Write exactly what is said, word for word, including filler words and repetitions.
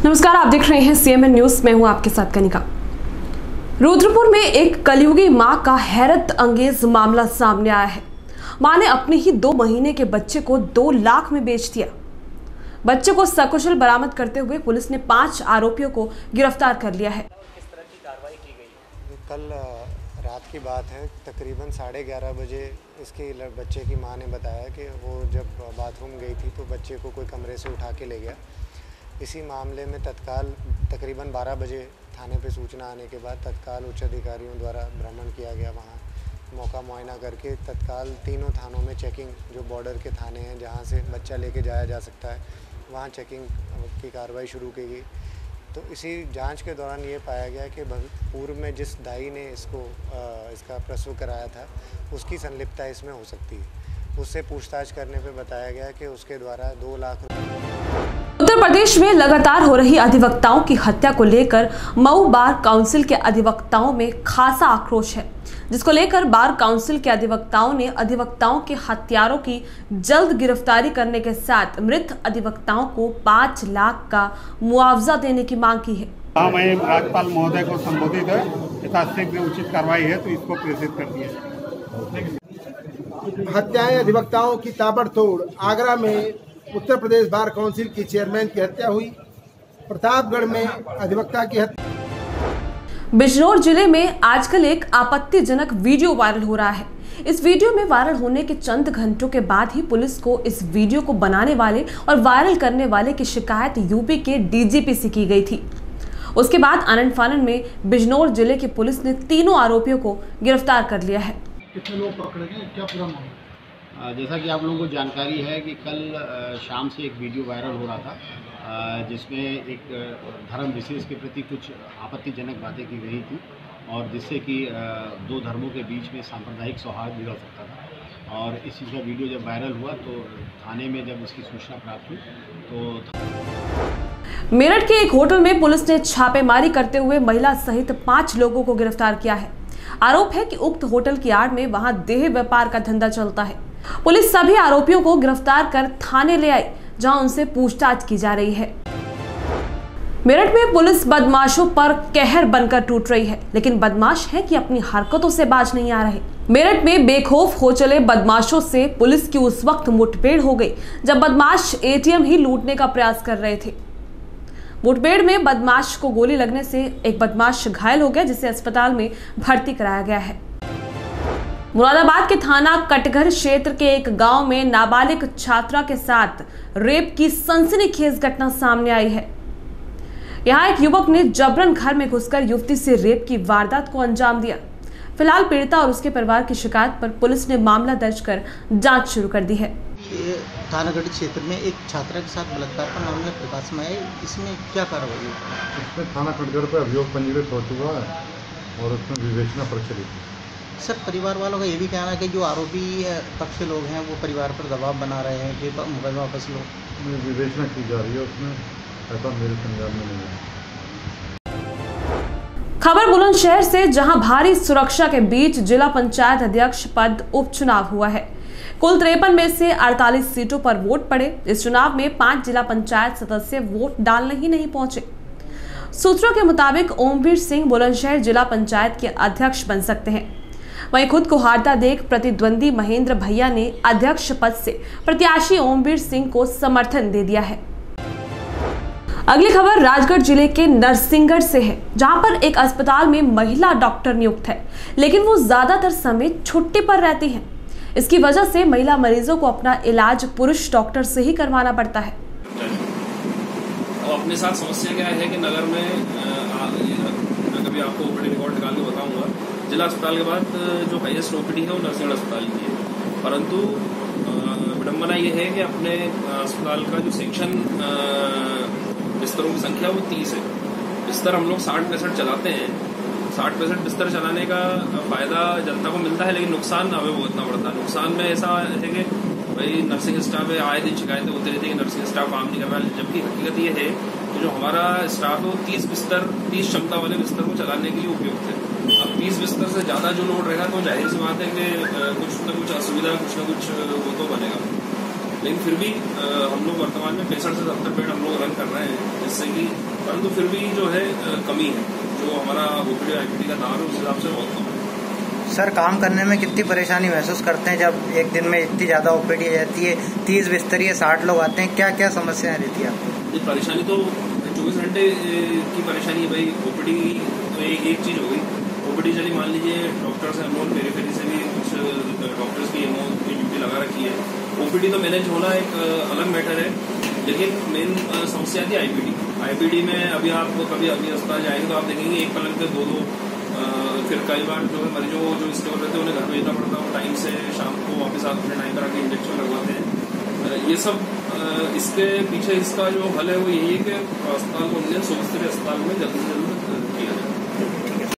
नमस्कार, आप देख रहे हैं सीएमएन न्यूज। मैं हूं आपके साथ कनिका। रुद्रपुर में एक कलयुगी मां का हैरत अंगेज मामला सामने आया है। मां ने अपने ही दो महीने के बच्चे को दो लाख में बेच दिया। बच्चे को सकुशल बरामद करते हुए पुलिस ने पांच आरोपियों को गिरफ्तार कर लिया है। किस तरह की कार्रवाई की गई? कल रात की बात है, तकरीबन साढ़े ग्यारह बजे इसके बच्चे की मां ने बताया कि वो जब बाथरूम गई थी तो बच्चे को कोई कमरे से उठा के ले गया। इसी मामले में तत्काल तकरीबन बारह बजे थाने पे सूचना आने के बाद तत्काल उच्च अधिकारियों द्वारा भ्रमण किया गया। वहाँ मौका मुआयना करके तत्काल तीनों थानों में चेकिंग, जो बॉर्डर के थाने हैं जहाँ से बच्चा लेके जाया जा सकता है, वहाँ चेकिंग की कार्रवाई शुरू की गई। तो इसी जांच के दौरान ये पाया गया कि पूर्व में जिस दाई ने इसको इसका प्रसव कराया था उसकी संलिप्तता इसमें हो सकती है। उससे पूछताछ करने पे बताया गया कि उसके द्वारा दो लाख उत्तर प्रदेश में लगातार हो रही अधिवक्ताओं की हत्या को लेकर मऊ बार काउंसिल के अधिवक्ताओं में खासा आक्रोश है, जिसको लेकर बार काउंसिल के अधिवक्ताओं ने अधिवक्ताओं के हत्यारों की जल्द गिरफ्तारी करने के साथ मृत अधिवक्ताओं को पाँच लाख का मुआवजा देने की मांग की है। हाँ, मैं राज्यपाल महोदय को संबोधित है, यथाशीघ्र उचित कार्रवाई है तो इसको प्रेषित कर दिया। हत्याएं अधिवक्ताओं की ताबड़तोड़। आगरा में उत्तर प्रदेश बार काउंसिल की चेयरमैन की हत्या हुई। प्रतापगढ़ में अधिवक्ता की हत्या। बिजनौर जिले में आजकल एक आपत्तिजनक वीडियो वायरल हो रहा है। इस वीडियो में वायरल होने के चंद घंटों के बाद ही पुलिस को इस वीडियो को बनाने वाले और वायरल करने वाले की शिकायत यूपी के डीजीपी से की गई थी। उसके बाद आनन फानन में बिजनौर जिले की पुलिस ने तीनों आरोपियों को गिरफ्तार कर लिया है। कितने लोग पकड़े गए, क्या पूरा मामला? जैसा कि आप लोगों को जानकारी है कि कल शाम से एक वीडियो वायरल हो रहा था जिसमें एक धर्म विशेष के प्रति कुछ आपत्तिजनक बातें की गई थी और जिससे कि दो धर्मों के बीच में सांप्रदायिक सौहार्द बिगड़ सकता था। और इस चीज़ का वीडियो जब वायरल हुआ तो थाने में जब इसकी सूचना प्राप्त हुई तो मेरठ के एक होटल में पुलिस ने छापेमारी करते हुए महिला सहित पांच लोगों को गिरफ्तार किया है। आरोप है कि उक्त होटल की आड़ में वहां देह व्यापार का धंधा चलता है। पुलिस सभी आरोपियों को गिरफ्तार कर थाने ले आई, जहां उनसे पूछताछ की जा रही है। मेरठ में पुलिस बदमाशों पर कहर बनकर टूट रही है, लेकिन बदमाश है कि अपनी हरकतों से बाज नहीं आ रहे। मेरठ में बेखौफ हो चले बदमाशों से पुलिस की उस वक्त मुठभेड़ हो गई जब बदमाश एटीएम ही लूटने का प्रयास कर रहे थे। मुठभेड़ में बदमाश को गोली लगने से एक बदमाश घायल हो गया, जिसे अस्पताल में भर्ती कराया गया है। मुरादाबाद के थाना कटघर क्षेत्र के एक गांव में नाबालिग छात्रा के साथ रेप की सनसनीखेज घटना सामने आई है। यहां एक युवक ने जबरन घर में घुसकर युवती से रेप की वारदात को अंजाम दिया। फिलहाल पीड़िता और उसके परिवार की शिकायत पर पुलिस ने मामला दर्ज कर जांच शुरू कर दी है। थानागढ़ क्षेत्र में एक छात्रा के साथ बलात्कार का मामला प्रकाश में आया, इसमें क्या कार्रवाई है? इसमें थाना कटघर पर अभियोग पंजीकृत हो चुका है और उसमें विवेचना प्रचलित है। सर, परिवार वालों का ये भी कहना है कि जो आरोपी पक्ष के लोग हैं वो परिवार पर दबाव बना रहे हैं कि मोबाइल वापस लो। विवेचना की जा रही है, उसमें ऐसा मेरे संज्ञान में नहीं है। खबर बुलंदशहर से, जहां भारी सुरक्षा के बीच जिला पंचायत अध्यक्ष पद उपचुनाव हुआ है। कुल तिरपन में से अड़तालीस सीटों पर वोट पड़े। इस चुनाव में पांच जिला पंचायत सदस्य वोट डालने ही नहीं पहुंचे। सूत्रों के मुताबिक ओमवीर सिंह बुलंदशहर जिला पंचायत के अध्यक्ष बन सकते हैं। वहीं खुद को हारता देख प्रतिद्वंदी महेंद्र भैया ने अध्यक्ष पद से प्रत्याशी ओमवीर सिंह को समर्थन दे दिया है। अगली खबर राजगढ़ जिले के नरसिंहगढ़ से है, जहां पर एक अस्पताल में महिला डॉक्टर नियुक्त है, लेकिन वो ज्यादातर समय छुट्टी पर रहती हैं। इसकी वजह से महिला मरीजों को अपना इलाज पुरुष डॉक्टर से ही करवाना पड़ता है। और अपने साथ समस्या क्या है कि नगर में मैं कभी आपको ओपीडी रिकॉर्ड निकाल के बताऊंगा, जिला अस्पताल के बाद जो हाईएस्ट ओपीडी है वो नरसिंहगढ़ अस्पताल की है। परंतु विडम्बना ये है कि अपने अस्पताल का जो सेक्शन बिस्तरों की संख्या वो तीस है। बिस्तर हम लोग साठ पैंसठ चलाते हैं। साठ पैंसठ बिस्तर चलाने का फायदा जनता को मिलता है, लेकिन नुकसान हमें भुगतना पड़ता है। नुकसान में ऐसा है कि भाई नर्सिंग स्टाफ है, आए दिन शिकायतें होती रहती है कि नर्सिंग स्टाफ काम नहीं कर रहा है, जबकि हकीकत ये है कि जो हमारा स्टाफ है वो तीस बिस्तर तीस क्षमता वाले बिस्तर को चलाने के लिए उपयुक्त है। अब तीस बिस्तर से ज्यादा जो लोड रहेगा तो जाहिर सी बात है कि कुछ न कुछ असुविधा, कुछ न कुछ वो तो बनेगा। लेकिन फिर भी हम लोग वर्तमान में पैंसठ से सत्तर बेड हम लोग रन कर रहे हैं, जिससे कि परंतु फिर भी जो है कमी है, जो हमारा ओपीडी आईपीडी का दाम है उस हिसाब से बहुत कम है। सर, काम करने में कितनी परेशानी महसूस करते हैं जब एक दिन में इतनी ज़्यादा ओपीडी आ जाती है, तीस बिस्तरी है, साठ लोग आते हैं, क्या क्या समस्याएं रहती है आपको? ये परेशानी तो चौबीस घंटे की परेशानी है भाई। ओपीडी तो एक एक चीज़ हो गई, ओपीडी चली मान लीजिए डॉक्टर्स हैं, हम लोग पेरीफेरी से भी कुछ डॉक्टर्स की एमओ की ड्यूटी लगा रखी है। ओपीडी तो मैनेज होना एक अलग मैटर है, लेकिन मेन समस्या थी आईपीडी। आईपीडी में अभी आप कभी अभी अस्पताल जाएंगे तो आप देखेंगे एक पलंग पे दो दो फिर कई बार जो है मरीजों जो स्टेबल रहते हैं उन्हें घर भेजना पड़ता है, टाइम से शाम को वापस आते हैं, टाइम पर आके इंजेक्शन लगवाते हैं। ये सब इसके पीछे इसका जो हल है वो यही है कि अस्पताल को इंडियन सुपर अस्पताल में जल्दी से जल्दी